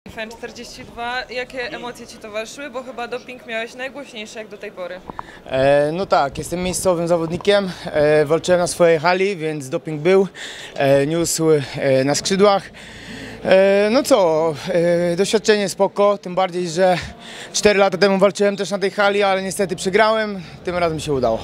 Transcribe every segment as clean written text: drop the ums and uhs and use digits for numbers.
FN42, jakie emocje Ci towarzyszyły, bo chyba doping miałeś najgłośniejszy jak do tej pory. No tak, jestem miejscowym zawodnikiem, walczyłem na swojej hali, więc doping był, niósł na skrzydłach. No co, doświadczenie spoko, tym bardziej, że 4 lata temu walczyłem też na tej hali, ale niestety przegrałem, tym razem się udało.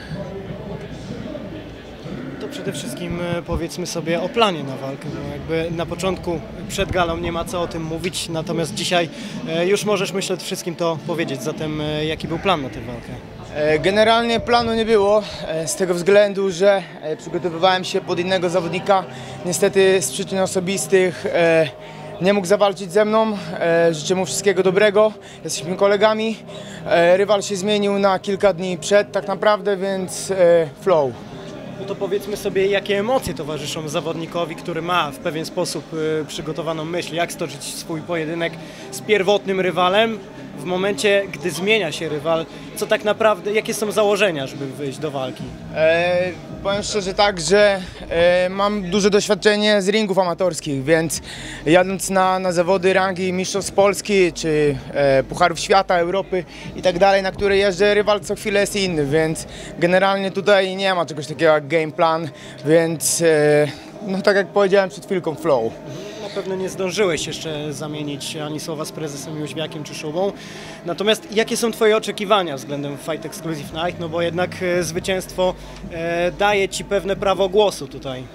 To przede wszystkim powiedzmy sobie o planie na walkę, bo jakby na początku przed galą nie ma co o tym mówić, natomiast dzisiaj już możesz myślę wszystkim to powiedzieć, zatem jaki był plan na tę walkę? Generalnie planu nie było, z tego względu, że przygotowywałem się pod innego zawodnika. Niestety z przyczyn osobistych nie mógł zawalczyć ze mną. Życzę mu wszystkiego dobrego, jesteśmy kolegami. Rywal się zmienił na kilka dni przed tak naprawdę, więc flow. No to powiedzmy sobie, jakie emocje towarzyszą zawodnikowi, który ma w pewien sposób przygotowaną myśl, jak stoczyć swój pojedynek z pierwotnym rywalem w momencie, gdy zmienia się rywal, co tak naprawdę, jakie są założenia, żeby wyjść do walki? Powiem szczerze tak, że mam duże doświadczenie z ringów amatorskich, więc jadąc na zawody rangi mistrzostw Polski, czy Pucharów Świata, Europy i tak dalej, na które jeżdżę, rywal co chwilę jest inny, więc generalnie tutaj nie ma czegoś takiego jak game plan, więc no tak jak powiedziałem przed chwilką, flow. Na pewno nie zdążyłeś jeszcze zamienić ani słowa z prezesem Jóźwiakiem czy Szubą. Natomiast jakie są Twoje oczekiwania względem Fight Exclusive Night? No bo jednak zwycięstwo daje Ci pewne prawo głosu tutaj.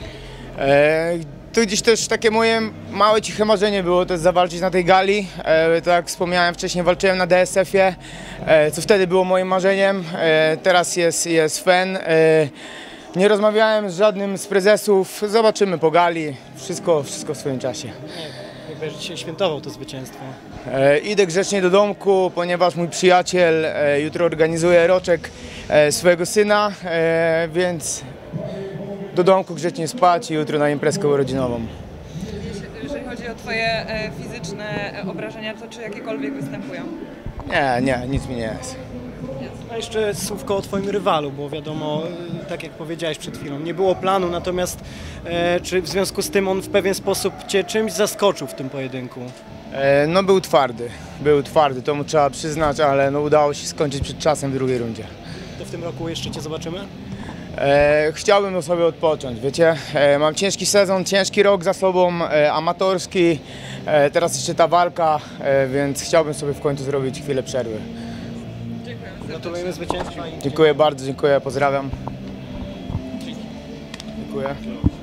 To gdzieś też takie moje małe, ciche marzenie było też zawalczyć na tej gali. Tak jak wspomniałem wcześniej, walczyłem na DSF-ie, co wtedy było moim marzeniem. Teraz jest FEN. Nie rozmawiałem z żadnym z prezesów, zobaczymy po gali, wszystko w swoim czasie. Jak będziesz dzisiaj świętował to zwycięstwo? Idę grzecznie do domku, ponieważ mój przyjaciel jutro organizuje roczek swojego syna, więc do domku grzecznie spać i jutro na imprezkę urodzinową. Jeżeli chodzi o Twoje fizyczne obrażenia, to czy jakiekolwiek występują? Nie, nic mi nie jest. A jeszcze słówko o Twoim rywalu, bo wiadomo, tak jak powiedziałeś przed chwilą, nie było planu, natomiast czy w związku z tym on w pewien sposób Cię czymś zaskoczył w tym pojedynku? No był twardy, to mu trzeba przyznać, ale no, udało się skończyć przed czasem w drugiej rundzie. To w tym roku jeszcze Cię zobaczymy? Chciałbym sobie odpocząć, wiecie, mam ciężki sezon, ciężki rok za sobą, amatorski, teraz jeszcze ta walka, więc chciałbym sobie w końcu zrobić chwilę przerwy. Gratulujemy zwycięstwa. Dziękuję bardzo, dziękuję, pozdrawiam. Dziękuję.